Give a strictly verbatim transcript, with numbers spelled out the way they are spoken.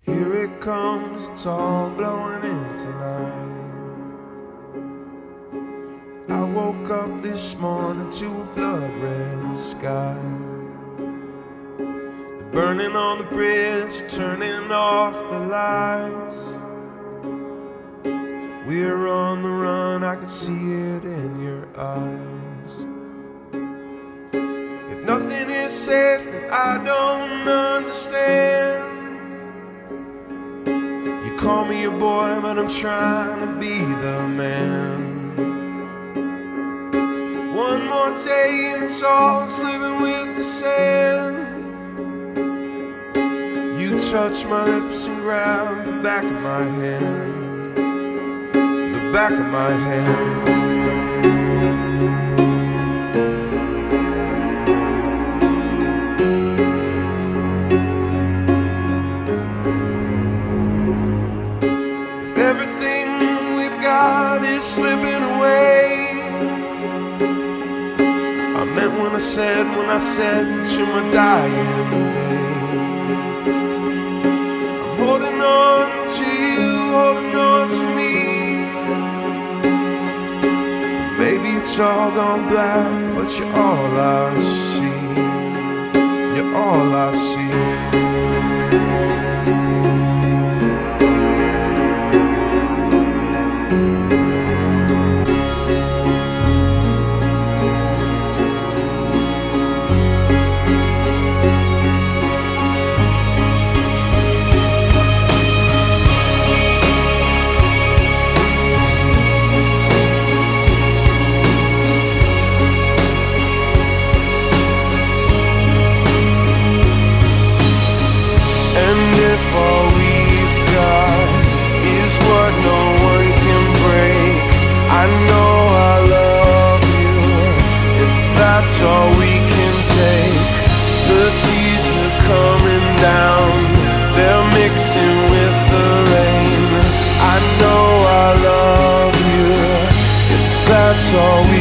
Here it comes, it's all blowing in tonight. I woke up this morning to a blood red sky. The burning on the bridge, turning off the lights. We're on the run, I can see it in your eyes. If nothing is safe, then I don't understand. You call me a boy, but I'm trying to be the man. One more day and it's all slipping with the sand. You touch my lips and grab the back of my hand, the back of my hand. If everything we've got is slipping away, I meant when I said, when I said to my dying day, I'm holding on to you, holding on to me. Maybe it's all gone black, but you're all I see. You're all I see. That's all we can take. The tears are coming down, they're mixing with the rain. I know I love you, if that's all we